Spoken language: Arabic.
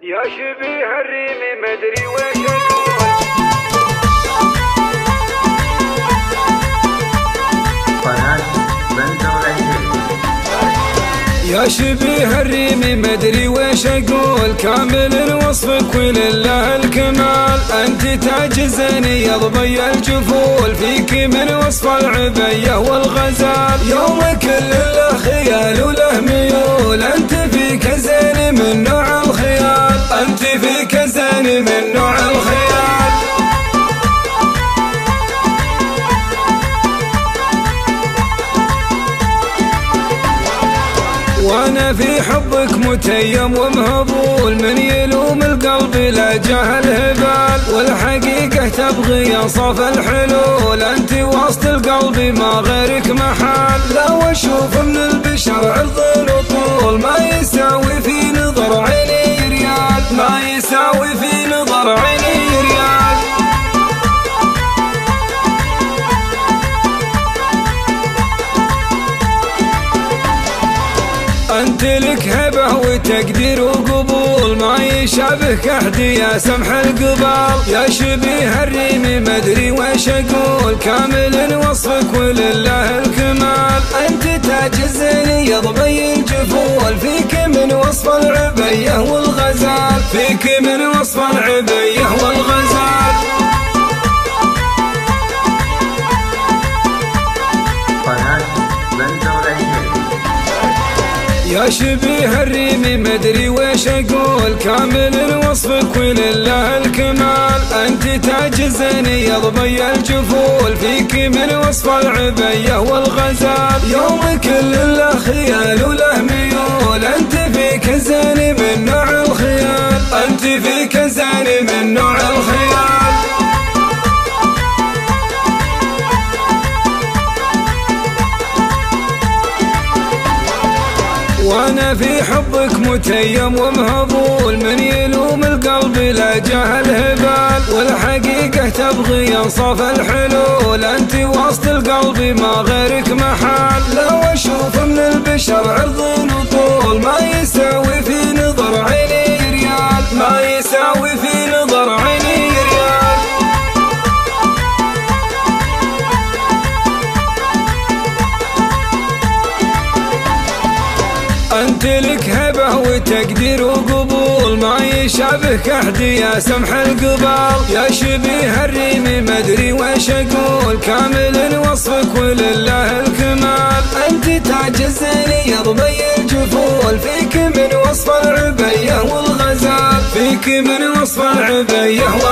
يا شبيه الريم مدري وش اقول. يا شبيه الريم مدري وش اقول، كامل الوصف ولله الكمال، انت تاج الزني ضبي الجفول، فيك من وصف العبيه والغزال، يوم كل له خيال وله ميول، انت فيك زين من نوع الخيال، انت فيك زين من نوع الخيال. وانا في حبك متيم ومهبول، من يلوم القلب لا جاه الهبال، والحقيقة تبغي انصاف الحلول، انت وسط القلب ما غيرك محال، لا واشوف من البشر عرض وطول، ما يساوي في نظر عيني ريال، ما يساوي في نظر عيني ريال. انت لك هبه وتقدير وقبول، ما يشابهك احد يا سمح القبال، يا شبيه الريم مدري وش اقول، كامل وصفك ولله الكمال، انت تاج الزيني ضبي الجفول، فيك من وصف العبيه والغزال، فيك من وصف العبيه والغزال. يا شبيه الريم مدري وش اقول، كامل وصفك ولله الكمال، انت تاج الزيني ضبي الجفول، فيك من وصف العبيه والغزال، يوم كل له خيال وله ميول، انت فيك زين من نوع الخيال، انت فيك زين من نوع الخيال. وانا في حبك متيم ومهبول، من يلوم القلب لا جاه الهبال، والحقيقة تبغي انصاف الحلول، انت وسط القلب ما غيرك محال، لا واشوف من البشر عرض وطول، ما يساوي في نظر عيني ريال، ما يساوي في نظر عيني ريال. انت لك هبه وتقدير وقبول، ما يشابهك احد يا سمح القبال، يا شبيه الريم مدري وش اقول، كامل وصفك ولله الكمال، انت تاج الزيني ضبي الجفول، فيك من وصف العبيه والغزال، فيك من وصف العبيه